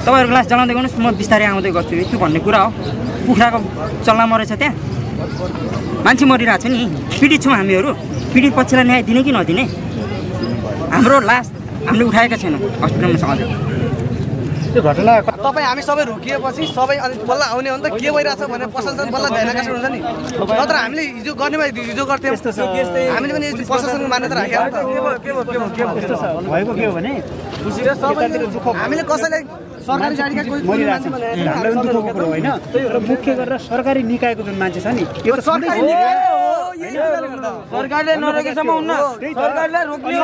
तपाईँहरू ग्लास जलाउँदै गर्नुहोस् म बिस्तारै आउँदै गर्छु यति भन्ने कुरा हो कुखुराको चल्ला मरेछ त्यहाँ मान्छे मरिरहेको छ नि पीडित छौँ हामीहरू पीडित पक्षलाई न्याय दिने कि नदिने हाम्रो लास हामीले उठाएका छैनौँ हस्पिटलमा सधैँ त्यो घटना तपाईँ हामी सबै रोकिएपछि सबै अनि बल्ल आउने हो नि त के भइरहेछ भनेर प्रशासन बल्ल ध्यान आकर्षण हुन्छ नि नत्र हामीले हिजो गर्ने भए हिजो गर्थ्यौँ हामीले पनि प्रशासनको मान्यता राखेका भएको के हो भने हामीले कसैलाई सरकारी गाडीका कोही मान्छे होइन र मुख्य गरेर सरकारी निकायको जुन मान्छे छ नि यो सरकारी निकाय सरकारले नरोकेसम्म हुन्न सरकारले रोक्ने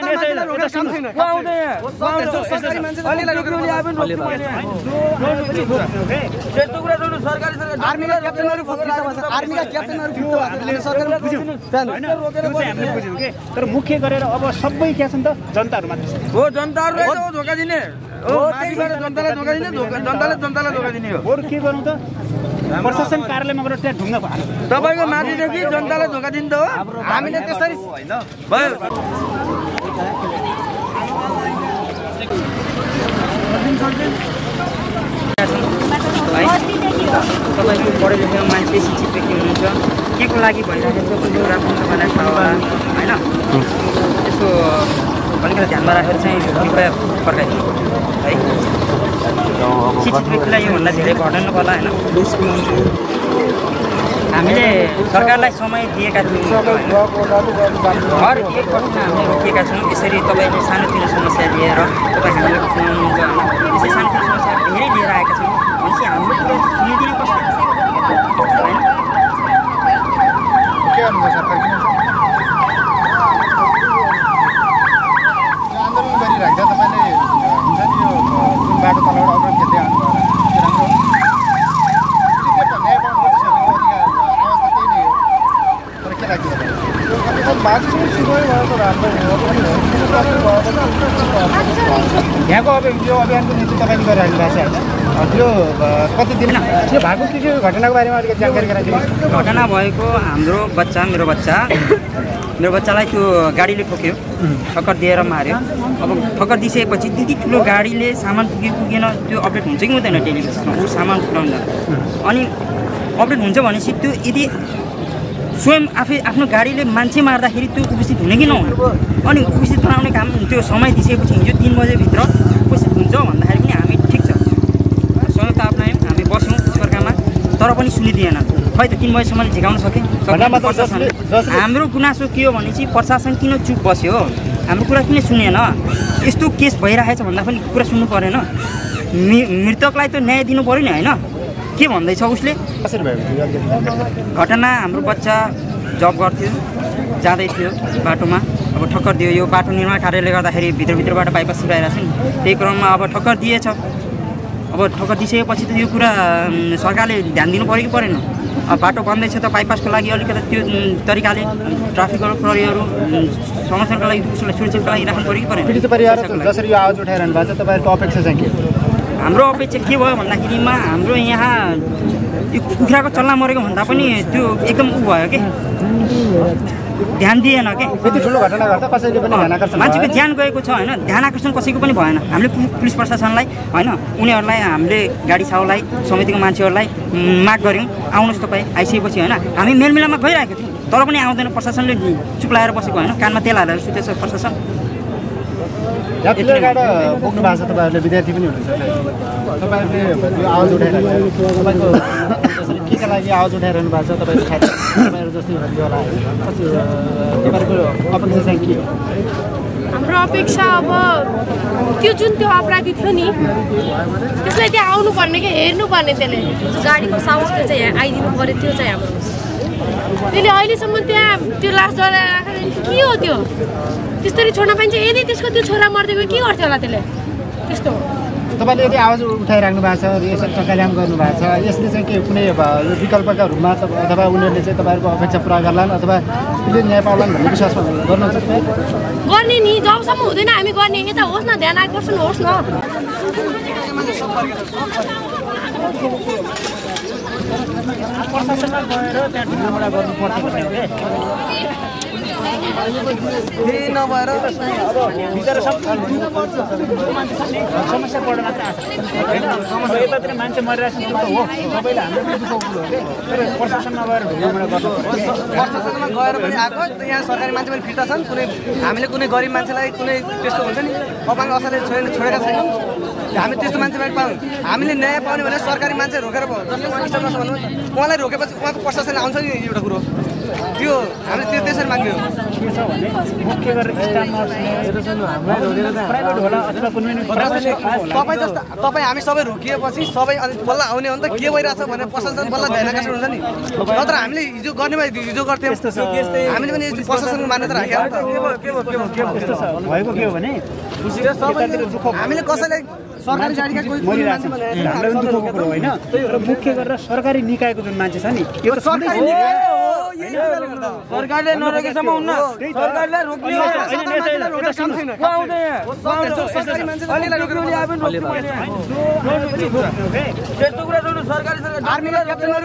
तर मुख्य गरेर अब सबै क्या छन् त जनताहरू मात्र हो जनताहरूलाई धोका दिने जनतालाई धोका दिने जनतालाई धोका दिने हो बरु के गर्नु त प्रशासन कार्यालयमा गएर त्यहाँ ढुङ्गा हाल्नु तपाईँको माथिदेखि जनतालाई धोका दिन्छ हो हामीले त्यसरी भयो तपाईँको पढे लेखेको मान्छे शिक्षित व्यक्ति हुनुहुन्छ के को लागि भइरहेको छ कुरा पनि तपाईँलाई थाहा होला होइन त्यसको अलिकति ध्यानमा राखेर चाहिँ कृपया फर्काइदिनु है शिक्षित व्यक्तिलाई योभन्दा धेरै घटाउनु पर्ला होइन हामीले सरकारलाई समय दिएका थियौँ हर एक वर्षमा हामीले रोकिएका छौँ यसरी तपाईँले सानोतिनो समस्या लिएर तपाईँ हामीलाई सुनाउनुहुन्छ होइन यसरी सानोतिनो समस्या धेरै लिएर आएका छौँ भनेपछि हाम्रो कुरा सुनिदिनु पर्छ होइन आन्दोलन गरिराख्दा तपाईँले हुन्छ नि यो जुन बाटो तलबाट अगाडि खेल्दै आउनु यहाँको अब यो अभियानको निम्ति तपाईँले गरिराख्नु भएको छ होइन त्यो कति दिन यो भएको के घटनाको बारेमा अलिकति जानकारी गराइदिनुहोस् घटना भएको हाम्रो बच्चा मेरो बच्चालाई त्यो गाडीले ठोक्यो ठक्कर दिएर मार्यो अब ठक्कर दिइसकेपछि त्यति ठुलो गाडीले सामान पुग्यो पुगेन त्यो अपडेट हुन्छ कि हुँदैन डेली बेसिसमा ऊ सामान पुऱ्याउँदा अनि अपडेट हुन्छ भनेपछि त्यो यदि स्वयं आफै आफ्नो गाडीले मान्छे मार्दाखेरि त्यो उपस्थित हुने कि नहुने अनि उपस्थित बनाउने काम त्यो समय दिइसकेपछि हिजो 3 बजेभित्र उपस्थित हुन्छ भन्दाखेरि पनि हामी ठिक छ संयुक्त अप्नायौँ हामी बस्यौँ सरकारमा तर पनि सुनिदिएन खै त 3 बजीसम्म झिकाउन सके हाम्रो गुनासो के हो भनेपछि प्रशासन किन चुप बस्यो हाम्रो कुरा किन सुनेन यस्तो केस भइरहेछ भन्दा पनि कुरा सुन्नु परेन मृतकलाई त न्याय दिनु पऱ्यो नि होइन के भन्दैछ उसले घटना हाम्रो बच्चा जब गर्थ्यो जाँदै थियो बाटोमा अब ठक्कर दियो यो बाटो निर्माण कार्यले गर्दाखेरि भित्रबाट बाइपास पुऱ्याइरहेको छ नि त्यही क्रममा अब ठक्कर दिएछ अब ठक्कर दिइसकेपछि त यो कुरा सरकारले ध्यान दिनु पऱ्यो कि परेन अब बाटो बन्दैछ त बाइपासको लागि अलिकति त्यो तरिकाले ट्राफिकहरू प्रहरीहरू संरक्षणको लागि सुरक्षाको लागि राख्नु पऱ्यो कि परेन जसरी यो आवाज उठाइरहनु भएको छ तपाईँहरूको अपेक्षा चाहिँ के हाम्रो अपेक्षा के भयो भन्दाखेरिमा हाम्रो यहाँ यो कुखुराको चल्ला मरेको भन्दा पनि त्यो एकदम उ भयो के ध्यान दिएन के यति ठुलो घटना गर्दा कसैले पनि ध्यान आकर्षण मान्छेको ज्यान गएको छ होइन ध्यान आकर्षण कसैको पनि भएन हामीले पुलिस प्रशासनलाई होइन उनीहरूलाई हामीले गाडी साउलाई समितिको मान्छेहरूलाई माग गऱ्यौँ आउनुहोस् तपाईँ आइसकेपछि होइन हामी मेलमिलापमा गइरहेको थियौँ तर पनि आउँदैन प्रशासनले चुप लगाएर बसेको होइन कानमा तेल हालेर सुतेछ प्रशासन यात्रीबाट पुग्नु भएको छ तपाईँहरूले विद्यार्थी पनि हुनुहुन्छ तपाईँहरूले यो आवाज उठाइरहनु तपाईँको केका लागि आवाज उठाइरहनु भएको छ तपाईँहरू जस्तै होला तपाईँहरूको अपेक्षा चाहिँ के हो हाम्रो अपेक्षा अब त्यो अपराधी थियो नि त्यसलाई त्यहाँ आउनुपर्ने कि हेर्नुपर्ने त्यसले गाडीको साउन्ड चाहिँ आइदिनु पऱ्यो त्यो चाहिँ हाम्रो त्यसले अहिलेसम्म त्यहाँ त्यो लास जलाएर राखेर के हो त्यो त्यसरी छोड्न पाइन्छ यदि त्यसको त्यो छोरा मर्दिएको के गर्थ्यो होला त्यसले त्यस्तो तपाईँले यदि आवाज उठाइराख्नु भएको छ यसरी चक्काजाम गर्नुभएको छ यसले चाहिँ के कुनै यो विकल्पका रूपमा अथवा उनीहरूले चाहिँ तपाईँहरूको अपेक्षा पुरा गर्लान् अथवा उसले न्याय पाउलान् भन्ने विश्वास गर्नुहुन्छ गर्ने नि जबसम्म हुँदैन हामी गर्ने यता होस् न ध्यान आकर्षण होस् न प्रशासनमा गएर त्यहाँ ढुङ्गाबाट गर्नुपर्छ भन्ने हो कि केही नभएर बिचरा सब समस्या बढ्न मात्र आछ होइन यतातिर मान्छे मरिरहेको छ हो सबैले हाम्रो दुःखको कुरो हो के तर प्रशासनमा गएर ढुङ्गाबाट गर्नु प्रशासनमा गएर पनि आएको यहाँ सरकारी मान्छे पनि फिर्ता छन् कुनै हामीले कुनै गरिब मान्छेलाई कुनै त्यस्तो हुन्छ नि अपाङ्ग अवस्थाले छोडेका छैनौँ हामी त्यस्तो मान्छे पनि पाउँ हामीले न्याय पाउने भने सरकारी मान्छे रोकेर भयो जस्तै उहाँ किसान गर्छ भन्नु उहाँलाई रोकेपछि उहाँको प्रशासन आउँछ नि एउटा कुरो त्यो हामीले त्यसरी माग्यो के छ भने मुख्य गरेर स्टाफमा प्राइभेट होला अथवा कुनै तपाईँ जस्तो तपाईँ हामी सबै रोकिएपछि सबै अनि बल्ल आउने हो नि त के भइरहेछ भनेर प्रशासन बल्ल ध्यान आकर्षण हुन्छ नि नत्र हामीले हिजो गर्ने भए हिजो गर्थ्यौँ हामीले पनि प्रशासनको मान्यता राखेको भएको के हो भने हामीले कसैलाई सरकारी गाडीका कोही हामीलाई पनि दुःखको कुरो होइन तर मुख्य गरेर सरकारी निकायको जुन मान्छे छ नि यो सरकारी निकाय सरकारले नरोकेसम्म हुन्न सरकारले रोक्ने त्यस्तो कुरा सुन्नु सरकारी आर्मीका क्याप्टेनहरु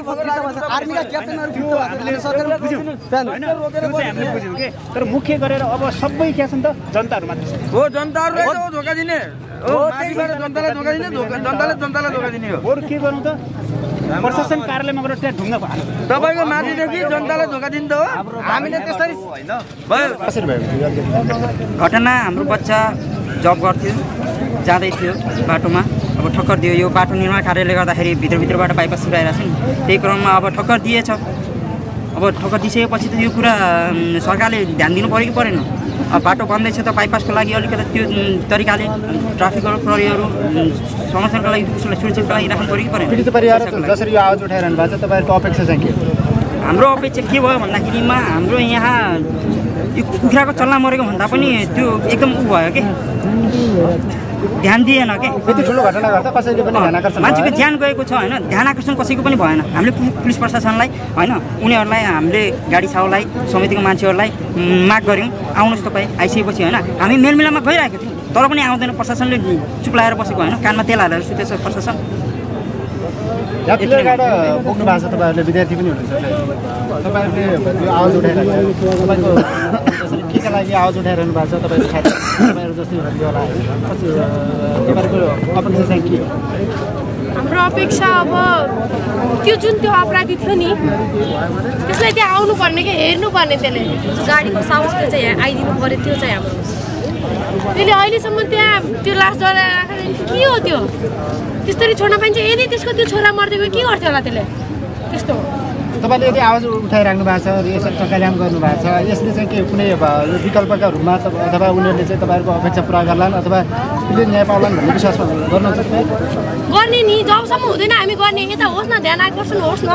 हामीले बुझ्यौँ के तर मुख्य गरेर अब सबै क्या छन् त जनताहरू मात्र छ हो जनताहरुलाई त धोका दिने हो माथिबाट जनतालाई धोका दिने जनतालाई धोका दिने हो बरु के गर्नु त प्रशासन कार्यालयमा गएर त्यहाँ ढुङ्गा हाल्नु तपाईको माथिदेखि जनतालाई धोका दिन्छ हो हामीले त्यसरी भयो घटना हाम्रो बच्चा जब गर्थ्यो जाँदै थियो बाटोमा अब ठक्कर दियो यो बाटो निर्माण कार्यले गर्दाखेरि भित्रबाट बाइपास पुऱ्याइरहेको छ नि त्यही क्रममा अब ठक्कर दिएछ अब ठक्कर दिइसकेपछि त यो कुरा सरकारले ध्यान दिनु पऱ्यो कि परेन अब बाटो बन्दैछ त बाइपासको लागि अलिकति त्यो तरिकाले ट्राफिकहरू प्रहरीहरू समस्याको लागि उसलाई सुरक्षाको लागि राख्नु पऱ्यो कि परेन पीडित परिवार जसरी यो आवाज उठाइरहनु भएको छ तपाईँहरूको अपेक्षा चाहिँ के हाम्रो अपेक्षा के भयो भन्दाखेरिमा हाम्रो यहाँ यो कुखुराको चल्ला मरेको भन्दा पनि त्यो एकदम उ भयो के ध्यान दिएन के यति ठुलो घटना गर्दा कसैले पनि ध्यान आकर्षण मान्छेको ज्यान गएको छ होइन ध्यान आकर्षण कसैको पनि भएन हामीले पुलिस प्रशासनलाई होइन उनीहरूलाई हामीले गाडी साउलाई समितिको मान्छेहरूलाई माग गऱ्यौँ आउनुहोस् तपाईँ आइसकेपछि होइन हामी मेलमिलापमा गइरहेको थियौँ तर पनि आउँदैन प्रशासनले चुप लगाएर बसेको होइन कानमा तेल हालेर सुतेछ प्रशासन यहाँ प्लेयरबाट पुग्नु भएको छ तपाईँहरूले विद्यार्थी पनि हुनुहुन्छ तपाईँहरूले यो आवाज उठाइरहेको छ तपाईँको केका लागि आवाज उठाइरहनु भएको छ तपाईँहरू जस्तै भन्थ्यो होला तपाईँहरूको अपेक्षा चाहिँ के हो हाम्रो अपेक्षा अब त्यो जुन त्यो अपराधी थियो नि त्यसलाई त्यहाँ आउनु पर्ने कि हेर्नु पर्ने त्यसले गाडीको साउन्ड त्यो चाहिँ आइदिनु पर्यो त्यो चाहिँ हाम्रो त्यसले अहिलेसम्म त्यहाँ त्यो लास जलाएर राखेर के हो त्यो त्यसरी छोड्न पाइन्छ यदि त्यसको त्यो छोरा मर्दै गयो के गर्थ्यो होला त्यसले त्यस्तो तपाईँले यदि आवाज उठाइराख्नु भएको छ यसरी चक्काल्याम गर्नुभएको छ यसले चाहिँ के कुनै विकल्पका रूपमा अथवा उनीहरूले चाहिँ तपाईँहरूको अपेक्षा पुरा गर्लान् अथवा उसले न्याय पाउलान् भन्ने विश्वासमा गर्नुहुन्छ गर्ने नि जबसम्म हुँदैन हामी गर्ने यता होस् न ध्यान आकर्षण होस् न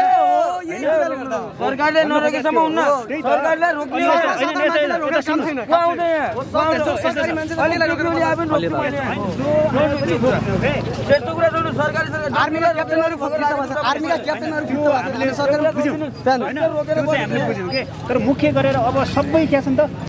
सरकारले नरोकेसम्म हुन्न सरकारले रोक्ने त्यस्तो कुरा सुन्नु सरकारी आर्मीका क्याप्टेनहरु हामीले बुझ्यौँ के तर मुख्य गरेर अब सबै क्या छन् त